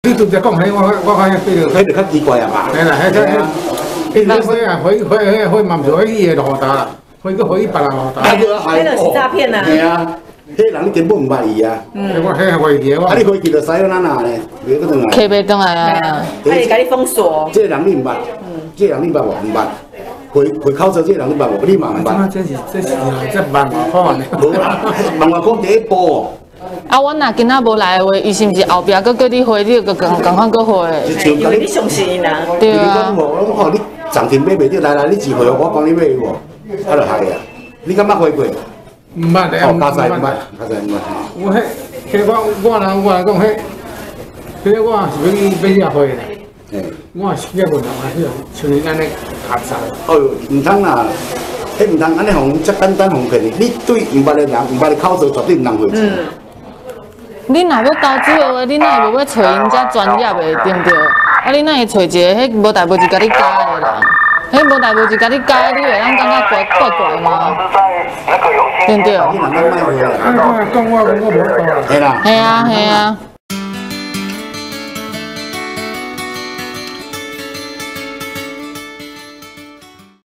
你直接讲迄我看迄比迄就较奇怪啊嘛。 嘿啦，迄回啊回嘛，毋是回伊个路达啦，回去回伊别人路达。 迄就是诈骗啊！ 系啊，迄人你根本唔捌伊啊。 我迄回去我。 啊，你回去就使了哪哪咧？袂个转来。 客袂转来啊！ 他会甲你封锁。 这人你唔捌，这人你捌无？唔捌。回考车这人你捌无？你嘛唔捌。 这万外块呢。 无啦，万外块第一步。 啊，我若今仔无来的话，伊是毋是后壁佫叫你回，你佫共款佫回？ 因为你相信伊啦。 对啊。 我讲你涨停买袂着，来你自回，我帮你买无？啊，就系啊。你敢捌回过？ 唔捌咧， 哦，加晒唔捌，加晒唔捌。 我我人讲迄我是要回咧。我是结婚啦，像你安尼合作。 哦，唔通啦，迄唔通安尼互遮简单哄骗你。你对唔捌的人，唔捌的口罩，绝对唔通回去。 你若要投资的话，你哪会无要找因遮专业的，对不对？啊，你哪会找一个迄无代无志甲你教的啦？迄无代无志甲你教，你会当感觉怪吗？对不对？ 你若咱卖回来， 讲我无教啦。 系啦。 系啊系啊。